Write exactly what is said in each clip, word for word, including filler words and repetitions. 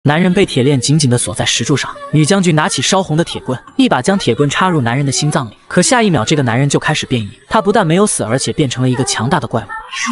男人被铁链紧紧地锁在石柱上，女将军拿起烧红的铁棍，一把将铁棍插入男人的心脏里。可下一秒，这个男人就开始变异，他不但没有死，而且变成了一个强大的怪物。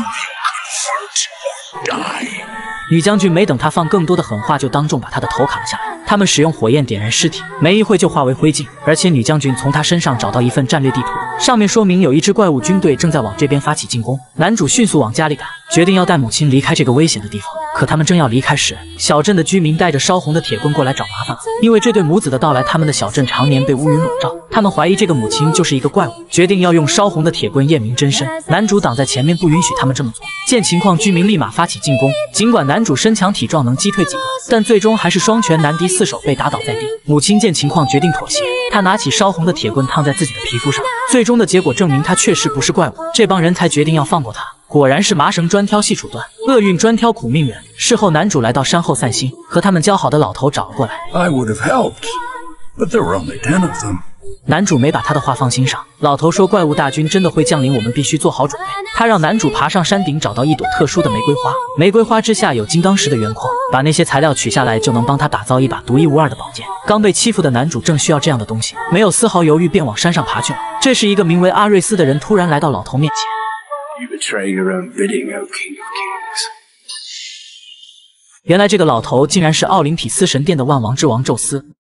女将军没等他放更多的狠话，就当众把他的头砍了下来。他们使用火焰点燃尸体，没一会就化为灰烬。而且女将军从他身上找到一份战略地图，上面说明有一支怪物军队正在往这边发起进攻。男主迅速往家里赶，决定要带母亲离开这个危险的地方。可他们正要离开时，小镇的居民带着烧红的铁棍过来找麻烦了。因为这对母子的到来，他们的小镇常年被乌云笼罩。他们怀疑这个母亲就是一个怪物，决定要用烧红的铁棍验明真身。男主挡在前面，不允许他们这么做。见情况，居民立马发起进攻。尽管男主身强体壮，能击退几个，但最终还是双拳难敌四手，被打倒在地。母亲见情况，决定妥协。她拿起烧红的铁棍烫在自己的皮肤上，最终的结果证明他确实不是怪物。这帮人才决定要放过他。果然是麻绳专挑细处断，厄运专挑苦命人。事后，男主来到山后散心，和他们交好的老头找了过来。 I would have helped, but there were only ten of them. 男主没把他的话放心上，老头说怪物大军真的会降临，我们必须做好准备。他让男主爬上山顶，找到一朵特殊的玫瑰花，玫瑰花之下有金刚石的原矿，把那些材料取下来，就能帮他打造一把独一无二的宝剑。刚被欺负的男主正需要这样的东西，没有丝毫犹豫便往山上爬去了。这时，一个名为阿瑞斯的人突然来到老头面前。 You betray your own bidding, O King of Kings. 原来这个老头竟然是奥林匹斯神殿的万王之王宙斯。